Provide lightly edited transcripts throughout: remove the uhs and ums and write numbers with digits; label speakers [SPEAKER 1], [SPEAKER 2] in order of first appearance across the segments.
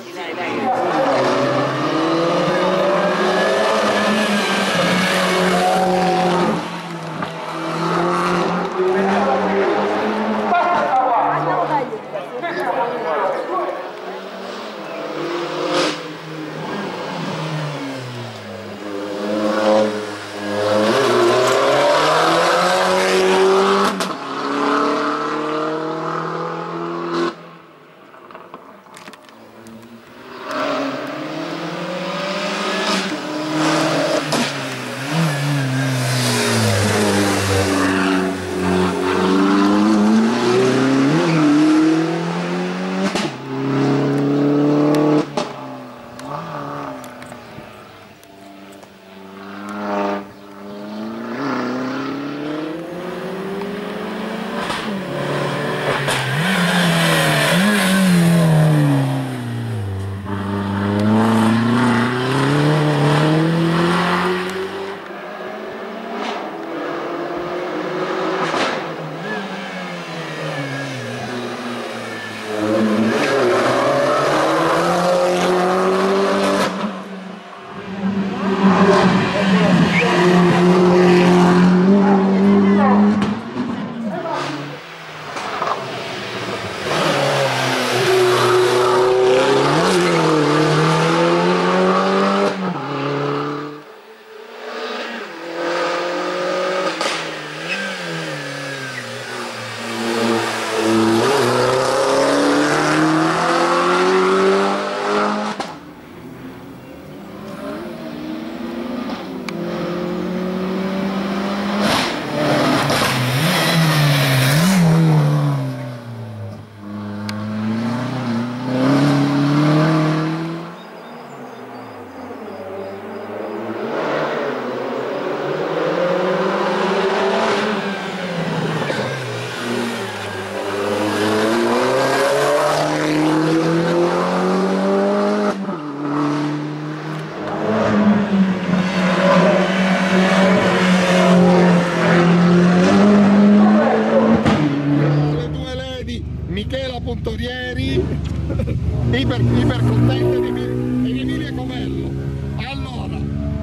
[SPEAKER 1] iper contente di Emilia Covello. Allora,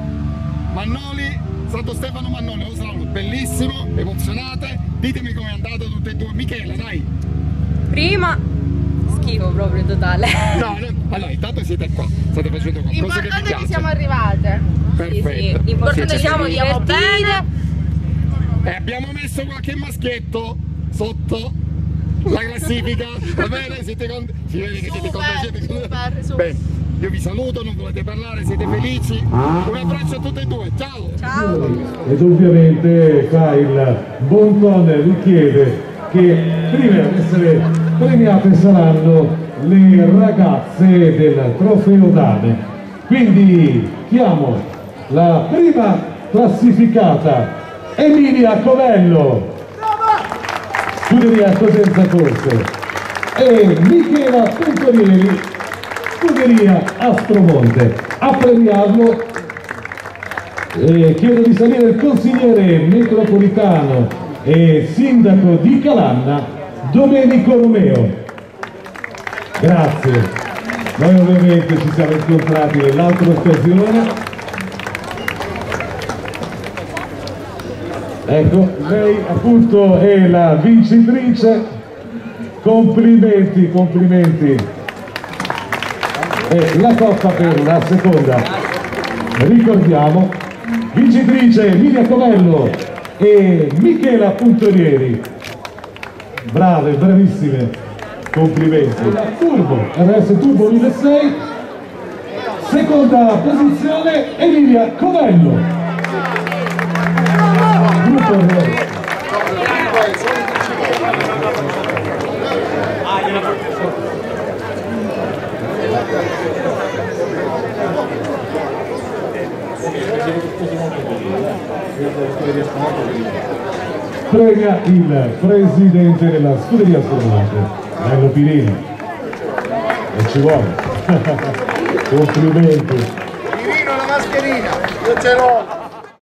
[SPEAKER 1] Mannoli, Santo Stefano Mannoli, lo saluto, bellissimo, emozionate, ditemi com'è andata tutte e due. Michela, dai!
[SPEAKER 2] Prima schifo proprio totale.
[SPEAKER 1] No, allora intanto siete qua, state facendo qualcosa che vi piace.
[SPEAKER 3] Che siamo arrivate.
[SPEAKER 1] Perfetto.
[SPEAKER 2] Sì, sì. L'importante
[SPEAKER 3] siamo divertite.
[SPEAKER 1] E abbiamo messo qualche maschietto sotto la classifica, va bene? Siete si vede che siete contenti. Bene, io vi saluto, non volete parlare, siete felici. Un abbraccio a tutte e due, ciao!
[SPEAKER 2] Ciao!
[SPEAKER 4] Ed ovviamente qua il buon ton richiede che prima di essere premiate saranno le ragazze del trofeo Dame. Quindi chiamo la prima classificata, Emilia Covello, scuderia Cosenza Corse, e Michela Pentorieri, scuderia Aspromonte. A premiarlo chiedo di salire il consigliere metropolitano e sindaco di Calanna, Domenico Romeo. Grazie. Noi ovviamente ci siamo incontrati nell'altra occasione. Ecco, lei appunto è la vincitrice. Complimenti, complimenti. E la coppa per la seconda. Ricordiamo, vincitrice Emilia Covello e Michela Puntorieri. Brave, bravissime, complimenti. La Turbo, RS Turbo 1006, seconda posizione Emilia Covello. Gruppo Re. Premia il presidente della scuderia Aspromonte, Nello Pirino, e ci vuole. Complimenti.
[SPEAKER 5] Pirino, la mascherina, io ce l'ho.